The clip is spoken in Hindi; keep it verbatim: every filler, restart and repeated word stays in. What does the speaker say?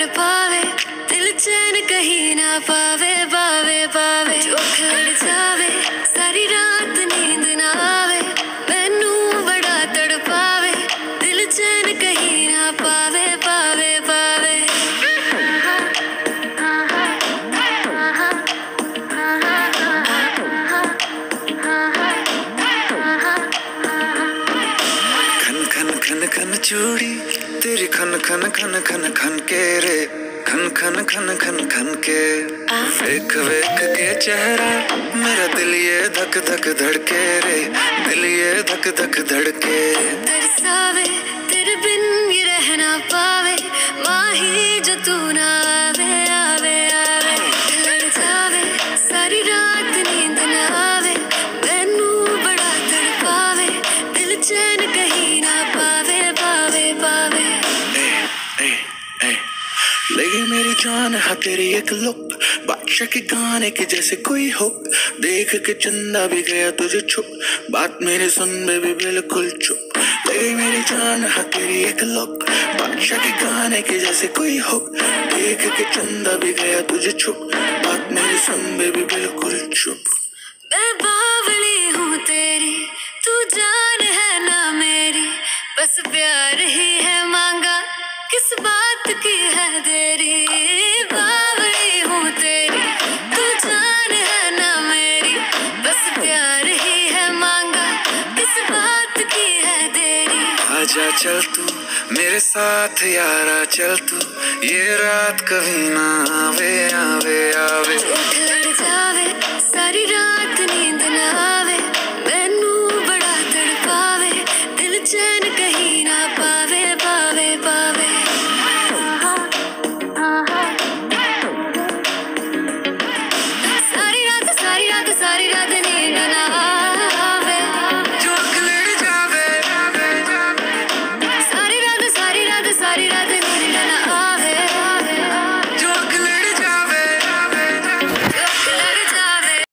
तड़पावे, दिल चैन कहीं ना पावे पावे पावे। जो खड़ जावे सारी रात नींद ना आवे, मैनू बड़ा तड़पावे, दिल चैन कहीं ना पावे पावे पावे। खन खन खन खन चूड़ी तेरी खन खन खन खन खन के रे, खन खन खन खन खन के। वेख वेख के चेहरा मेरा दिल ये धक धक धड़के रे, दिल ये धक धक धड़के। तरसावे तेरे बिन ये रह ना पावे, माही जो तू ना आवे आवे आवे। लड़ जावे सारी रात नींद ना आवे, मैनू बड़ा तड़पावे, दिल चैन कहीं ना पावे पावे पावे। ए, ए, ए, लगे मेरी जान है तेरी एक लुक, बादशाह के गाने के जैसे कोई हो, देख के चंदा भी गया तुझे छुप, बात मेरी सुन बेबी बिल्कुल चुप। लगे मेरी जान है तेरी एक लुक, बादशाह के गाने के जैसे कोई हो, देख के चंदा भी गया तुझे छुप, बात मेरी सुन बेबी बिल्कुल चुप। मैं बावली हूँ तेरी, तू जान है ना मेरी, बस प्यार ही है मांगा, किस बात की है देरी। बावली हूँ तेरी, तू जान है ना मेरी, बस प्यार ही है मांगा, किस बात की है देरी। आजा चल तू मेरे साथ यारा, चल तू ये रात कभी ना आवे आवे आवे। लड़ जावे सारी रात नींद ना